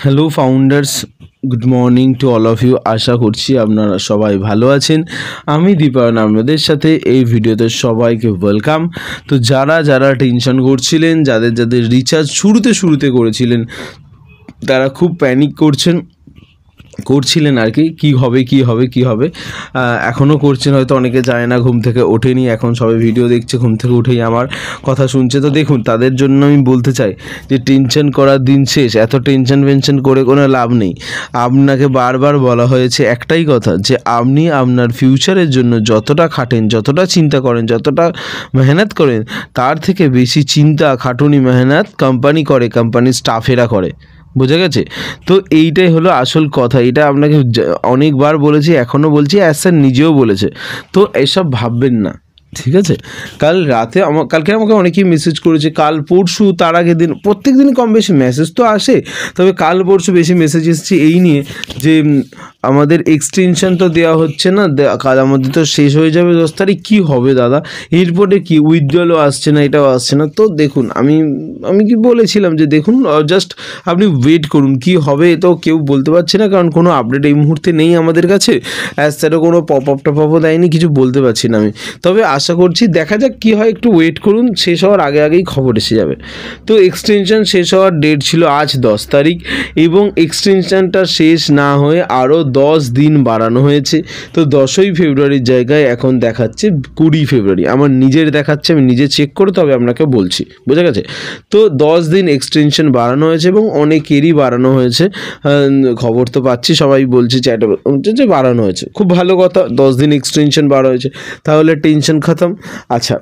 Hello founders, good morning to all of you. আশা করছি আপনারা সবাই ভালো আছেন। আমি দীপায়ন আপনাদের সাথে এই ভিডিওতে সবাইকে ওয়েলকাম। তো যারা যারা টেনশন করছিলেন, যাদের যাদের রিচার্জ শুরুতে করেছিলেন, তারা খুব প্যানিক করছিলেন আর কি হবে এখনও করছেন, হয়তো অনেকে যায় না, ঘুম থেকে ওঠেনি, এখন সবাই ভিডিও দেখছে, ঘুম থেকে উঠেই আমার কথা শুনছে। তো দেখুন, তাদের জন্য আমি বলতে চাই যে টেনশন করার দিন শেষ। এত টেনশন করে কোনো লাভ নেই। আপনাকে বারবার বলা হয়েছে একটাই কথা, যে আপনি আপনার ফিউচারের জন্য যতটা খাটেন, যতটা চিন্তা করেন, যতটা মেহনত করেন, তার থেকে বেশি চিন্তা, খাটুনি, মেহনত কোম্পানির স্টাফেরা করে। বোঝা গেছে? তো এইটাই হলো আসল কথা। এটা আপনাকে অনেকবার বলেছি, এখনও বলছি, স্যার নিজেও বলেছে। তো এসব ভাববেন না, ঠিক আছে? কালকে আমাকে অনেকেই মেসেজ করেছে, কাল পরশু, তার আগের দিন, প্রত্যেক দিন কম বেশি মেসেজ তো আসে, তবে কাল পরশু বেশি মেসেজ এসেছে এই নিয়ে যে আমাদের এক্সটেনশন তো দেওয়া হচ্ছে না, কাল আমাদের তো শেষ হয়ে যাবে 10 তারিখ, কী হবে দাদা? এরপরে কি উইথড্রলও আসছে না, এটাও আসছে না। তো দেখুন, আমি কি বলেছিলাম যে দেখুন, জাস্ট আপনি ওয়েট করুন, কি হবে তো কেউ বলতে পারছে না, কারণ কোনো আপডেট এই মুহূর্তে নেই আমাদের কাছে। স্যারও কোনো পপ আপও দেয়নি, কিছু বলতে পারছি না আমি। তবে আশা করছি, দেখা যাক কী হয়, একটু ওয়েট করুন, শেষ হওয়ার আগেই খবর এসে যাবে। তো এক্সটেনশন শেষ হওয়ার ডেট ছিল আজ 10 তারিখ, এবং এক্সটেনশনটা শেষ না হয়ে আরও 10 দিন বাড়ানো হয়েছে। তো 10ই ফেব্রুয়ারির জায়গায় এখন দেখাচ্ছে 20 ফেব্রুয়ারি। আমার নিজের দেখাচ্ছে, আমি নিজে চেক করে তবে আপনাকে বলছি। বোঝা গেছে? তো 10 দিন এক্সটেনশন বাড়ানো হয়েছে, এবং অনেকেরই বাড়ানো হয়েছে। খবর তো পাচ্ছি, সবাই বলছে, চ্যাটে যে বাড়ানো হয়েছে, খুব ভালো কথা। 10 দিন এক্সটেনশন বাড়ানো হয়েছে, তাহলে টেনশন খতম। আচ্ছা,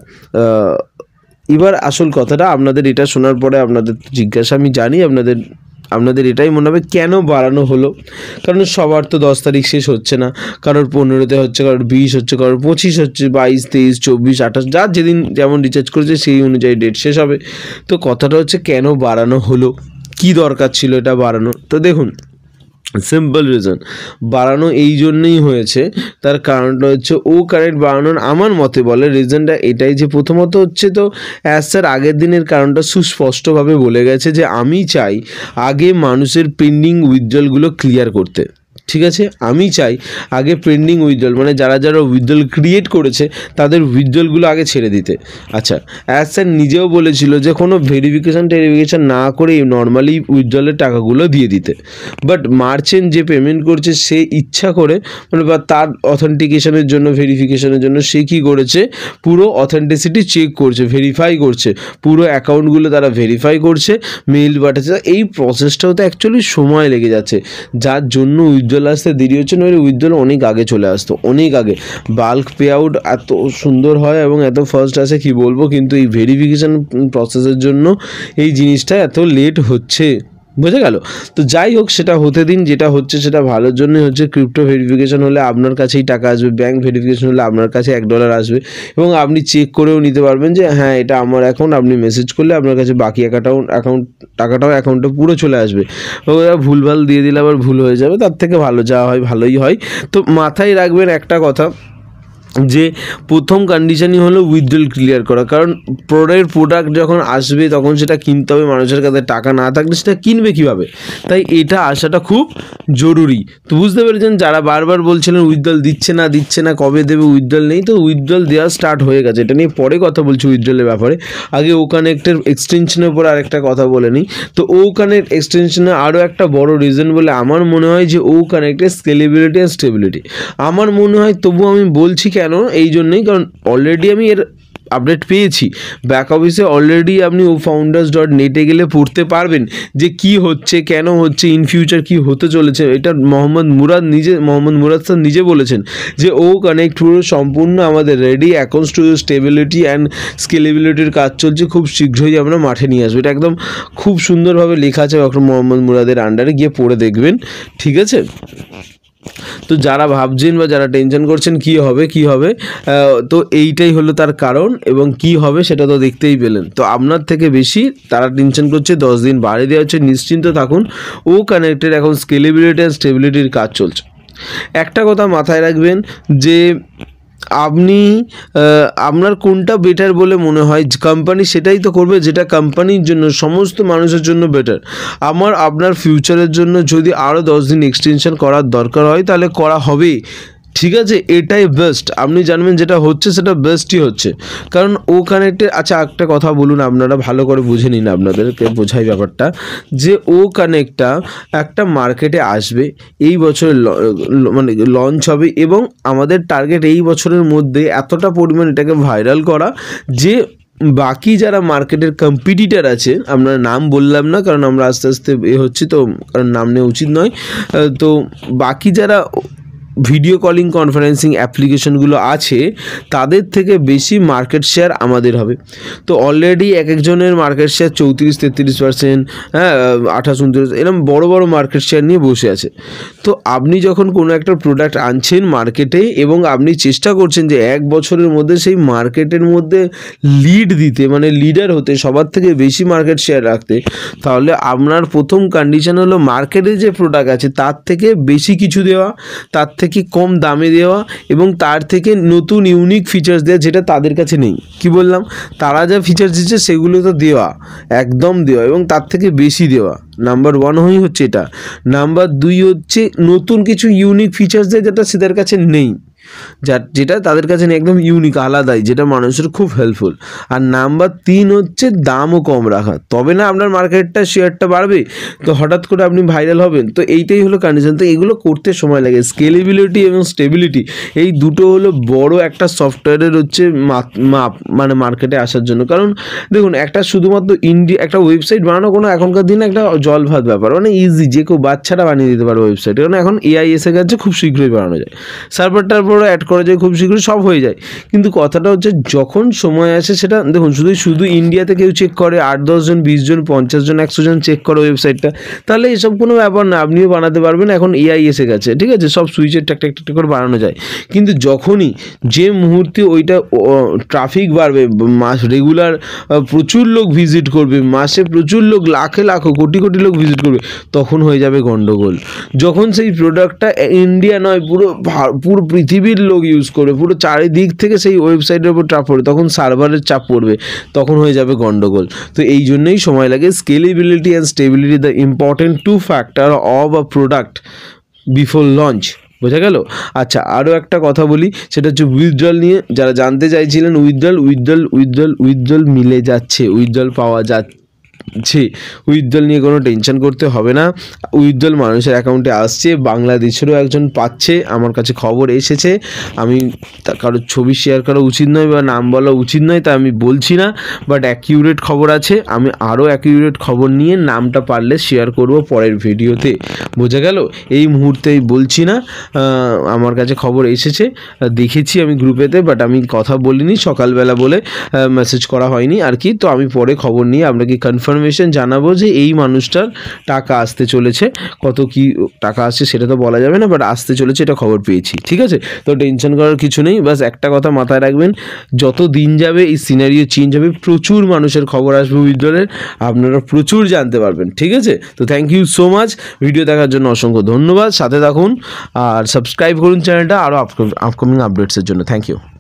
এবার আসল কথাটা, আপনাদের এটা শোনার পরে আপনাদের জিজ্ঞাসা, আমি জানি আপনাদের এটাই মনে হবে কেন বাড়ানো হলো। কারণ সবার তো 10 তারিখ শেষ হচ্ছে না, কারোর 15তে হচ্ছে, কারোর 20 হচ্ছে, কারোর 25 হচ্ছে, 22, 23, 24, 28, যার যেদিন যেমন রিচার্জ করেছে সেই অনুযায়ী ডেট শেষ হবে। তো কথাটা হচ্ছে কেন বাড়ানো হলো, কী দরকার ছিল এটা বাড়ানো? তো দেখুন, সিম্পল রিজন, বাড়ানো এই জন্যই হয়েছে, তার কারণটা হচ্ছে কারেন্ট বাড়ানোর আমার মতে বলে রিজনটা এটাই, যে প্রথমত হচ্ছে, তো স্যার আগের দিনের কারণটা সুস্পষ্টভাবে বলে গেছে যে আমি চাই আগে মানুষের পেন্ডিং উইথড্রলগুলো ক্লিয়ার করতে। ঠিক আছে? আমি চাই আগে পেন্ডিং উইথড্রল, মানে যারা উইথড্রল ক্রিয়েট করেছে তাদের উইথড্রলগুলো আগে ছেড়ে দিতে। আচ্ছা, স্যার নিজেও বলেছিল যে কোনো টেরিফিকেশন না করে নর্মালি উইথড্রলের টাকাগুলো দিয়ে দিতে। বাট মার্চেন্ট যে পেমেন্ট করছে, সে ইচ্ছা করে, মানে বা তার অথেন্টিকেশনের জন্য, ভেরিফিকেশনের জন্য সে কী করেছে, পুরো অথেন্টিসিটি চেক করছে, ভেরিফাই করছে, পুরো অ্যাকাউন্টগুলো তারা ভেরিফাই করছে, মেইল পাঠাচ্ছে। এই প্রসেসটাও তো অ্যাকচুয়ালি সময় লেগে যাচ্ছে, যার জন্য উইথড্রল আসতে দেরি হচ্ছে। নইলে উইথড্রল অনেক আগে চলে আসতো, অনেক আগে। বাল্ক পে আউট এত সুন্দর হয় এবং এত ফার্স্ট আসে, কি বলবো, কিন্তু এই ভেরিফিকেশান প্রসেসের জন্য এই জিনিসটা এত লেট হচ্ছে। বোঝা গেল? তো যাই হোক, সেটা হতে দিন, যেটা হচ্ছে সেটা ভালোর জন্যই হচ্ছে। ক্রিপ্টো ভেরিফিকেশন হলে আপনার কাছেই টাকা আসবে, ব্যাঙ্ক ভেরিফিকেশন হলে আপনার কাছে $1 আসবে, এবং আপনি চেক করেও নিতে পারবেন যে হ্যাঁ এটা আমার অ্যাকাউন্ট। আপনি মেসেজ করলে আপনার কাছে বাকি টাকাটাও অ্যাকাউন্টে পুরো চলে আসবে। ওরা ভুলভাল দিয়ে দিলে আবার ভুল হয়ে যাবে, তার থেকে ভালো যা হয় ভালোই হয়। তো মাথায় রাখবেন একটা কথা, যে প্রথম কন্ডিশনই হলো উইথড্রল ক্লিয়ার করা। কারণ প্রোডাক্ট যখন আসবে তখন সেটা কিনতে হবে, মানুষের কাছে টাকা না থাকলে সেটা কিনবে কীভাবে? তাই এটা আসাটা খুব জরুরি। তো বুঝতে পেরেছেন? যারা বারবার বলছিলেন উইথড্রল দিচ্ছে না, কবে দেবে, উইথড্রল নেই, তো উইথড্রল দেওয়া স্টার্ট হয়ে গেছে। এটা নিয়ে পরে কথা বলছি উইথড্রলের ব্যাপারে। আগে কানেক্টের এক্সটেনশনের উপর আরেকটা কথা বলে নিই। তো কানেক্ট এক্সটেনশনের আরও একটা বড় রিজন বলে আমার মনে হয় যে কানেক্টের স্কেলেবিলিটি অ্যান্ড স্টেবিলিটি। আমার মনে হয়, তবু আমি বলছি কেন, এই জন্যই, কারণ অলরেডি আমি এর আপডেট পেয়েছি। ব্যাক অফিসে অলরেডি আপনি founders.net গেলে পড়তে পারবেন যে কি হচ্ছে, কেন হচ্ছে, ইন ফিউচার কি হতে চলেছে। এটা মোহাম্মদ মুরাদ স্যার নিজে বলেছেন যে কানেক্ট পুরো সম্পূর্ণ আমাদের রেডি, এখন শুধু স্টেবিলিটি অ্যান্ড স্কেলেবিলিটির কাজ চলছে, খুব শীঘ্রই আমরা মাঠে নিয়ে আসবো। এটা একদম খুব সুন্দরভাবে লেখা আছে ডক্টর মোহাম্মদ মুরাদের আন্ডারে, গিয়ে পড়ে দেখবেন। ঠিক আছে? তো যারা ভাবছেন বা যারা টেনশন করছেন কি হবে, তো এইটাই হলো তার কারণ, এবং কি হবে সেটা তো দেখতেই পেলেন। তো আপনার থেকে বেশি তারা টেনশন করছে, 10 দিন বাড়িয়ে দেওয়া হচ্ছে। নিশ্চিন্ত থাকুন, কানেক্টেড এখন স্কেলেবিলিটি আর স্টেবিলিটির কাজ চলছে। একটা কথা মাথায় রাখবেন, যে আপনি আপনার কোনটা বেটার বলে মনে হয়, কোম্পানি সেটাই তো করবে যেটা কোম্পানির জন্য, সমস্ত মানুষের জন্য বেটার। আপনার ফিউচারের জন্য যদি আরও 10 দিন এক্সটেনশন করার দরকার হয় তাহলে করা হবে, ঠিক আছে, এটাই বেস্ট। আপনি জানবেন যেটা হচ্ছে সেটা বেস্টই হচ্ছে, কারণ ও কানেক্টের। আচ্ছা একটা কথা বলুন, আপনারা ভালো করে বুঝে নিন, আপনাদেরকে বোঝাই ব্যাপারটা, যে ও কানেক্টটা একটা মার্কেটে আসবে এই বছর, মানে লঞ্চ হবে, এবং আমাদের টার্গেট এই বছরের মধ্যে এতটা পরিমাণ এটাকে ভাইরাল করা যে বাকি যারা মার্কেটের কম্পিটিটার আছে, আমরা নাম বললাম না কারণ আমরা আস্তে আস্তে হচ্ছি তো, কারণ নাম নেওয়া উচিত নয়, তো বাকি যারা ভিডিও কলিং কনফারেন্সিং অ্যাপ্লিকেশনগুলো আছে তাদের থেকে বেশি মার্কেট শেয়ার আমাদের হবে। তো অলরেডি এক একজনের মার্কেট শেয়ার 34-33%, হ্যাঁ 28-29, এরকম বড় বড় মার্কেট শেয়ার নিয়ে বসে আছে। তো আপনি যখন কোনো একটা প্রোডাক্ট আনছেন মার্কেটে এবং আপনি চেষ্টা করছেন যে এক বছরের মধ্যে সেই মার্কেটের মধ্যে লিড দিতে, মানে লিডার হতে, সবার থেকে বেশি মার্কেট শেয়ার রাখতে, তাহলে আপনার প্রথম কন্ডিশন হলো মার্কেটে যে প্রোডাক্ট আছে তার থেকে বেশি কিছু দেওয়া, তার থেকে কম দামে দেওয়া, এবং তার থেকে নতুন ইউনিক ফিচার্স দেওয়া যেটা তাদের কাছে নেই। কি বললাম, তারা যা ফিচার্স দিচ্ছে সেগুলো তো দেওয়া, একদম দেওয়া, এবং তার থেকে বেশি দেওয়া। নাম্বার 1 হচ্ছে এটা। নাম্বার 2 হচ্ছে নতুন কিছু ইউনিক ফিচার্স দেয় যেটা সেদের কাছে নেই, যেটা তাদের কাছে নেই, একদম ইউনিক, আলাদাই, যেটা মানুষের খুব হেল্পফুল। আর নাম্বার 3 হচ্ছে দামও কম রাখা, তবে না আপনার মার্কেটটা শেয়ারটা বাড়বে, তো হঠাৎ করে আপনি ভাইরাল হবেন। তো এইটাই হলো কন্ডিশন। তো এগুলো করতে সময় লাগে। স্কেলেবিলিটি এবং স্টেবিলিটি এই দুটো হলো বড় একটা সফটওয়্যারের হচ্ছে মাপ, মানে মার্কেটে আসার জন্য। কারণ দেখুন, একটা শুধুমাত্র একটা ওয়েবসাইট বানানো কোনো এখনকার দিনে একটা জল ভাত ব্যাপার, মানে ইজি, যে কেউ বাচ্চারা বানিয়ে দিতে পারে ওয়েবসাইট, কারণ এখন এআই এসে গেছে, খুব শীঘ্রই বানানো যায়, সার্ভারটার অ্যাড করা যায়, খুব শীঘ্রই সব হয়ে যায়। কিন্তু কথাটা হচ্ছে যখন সময় আসে, সেটা দেখুন, শুধু ইন্ডিয়াতে কেউ চেক করে 8-10 জন, 20 জন, 50 জন, 100 জন চেক করে ওয়েবসাইটটা, তাহলে এসব কোনো ব্যাপার না, আপনিও বানাতে পারবেন। এখন এআই এসে গেছে, ঠিক আছে, সব সুইচের টাক টাক টাক করে বানানো যায়। কিন্তু যখনই যে মুহূর্তে ওইটা ট্রাফিক বাড়বে, রেগুলার প্রচুর লোক ভিজিট করবে, মাসে প্রচুর লোক, লাখে লাখো, কোটি কোটি লোক ভিজিট করবে, তখন হয়ে যাবে গন্ডগোল। যখন সেই প্রোডাক্টটা ইন্ডিয়া নয়, পুরো পৃথিবীর লোক ইউজ করবে, পুরো চারিদিক থেকে সেই ওয়েবসাইটের উপর চাপ পড়বে, তখন সার্ভারের চাপ পড়বে, তখন হয়ে যাবে গন্ডগোল। তো এই জন্যই সময় লাগে। Scalability and stability the important 2 factor of a product before launch. বোঝা গেল? আচ্ছা, আরও একটা কথা বলি, সেটা হচ্ছে উইথড্রল নিয়ে। যারা জানতে চাইছিলেন, উইথড্রল মিলে যাচ্ছে, উইথড্রল পাওয়া যাচ্ছে। উইথড্রল নিয়ে কোনো টেনশন করতে হবে না। উইথড্রল মানুষের অ্যাকাউন্টে আসছে, বাংলাদেশেরও একজন পাচ্ছে, আমার কাছে খবর এসেছে। আমি কারোর ছবি শেয়ার করা উচিত নয় বা নাম বলা উচিত নয়, তা আমি বলছি না, বাট অ্যাকিউরেট খবর আছে। আমি আরও অ্যাকিউরেট খবর নিয়ে নামটা পারলে শেয়ার করব পরের ভিডিওতে। বোঝা গেল? এই মুহূর্তেই বলছি না, আমার কাছে খবর এসেছে, দেখেছি আমি গ্রুপেতে, বাট আমি কথা বলিনি সকালবেলা বলে মেসেজ করা হয়নি আর কি। তো আমি পরে খবর নিয়ে আপনাকে কনফার্মেশন জানাবো যে এই মানুষটার টাকা আসতে চলেছে। কত কি টাকা আসছে সেটা তো বলা যাবে না, বাট আসতে চলেছে, এটা খবর পেয়েছি, ঠিক আছে? তো টেনশন করার কিছু নেই। বাস একটা কথা মাথায় রাখবেন, যত দিন যাবে এই সিনারিও চেঞ্জ হবে, প্রচুর মানুষের খবর আসবে উইথড্রলের, আপনারা প্রচুর জানতে পারবেন, ঠিক আছে? তো thank you so much, video দেখার জন্য অসংখ্য ধন্যবাদ। সাথে থাকুন আর সাবস্ক্রাইব করুন চ্যানেলটা আরও আপকামিং আপডেটসের জন্য। Thank you.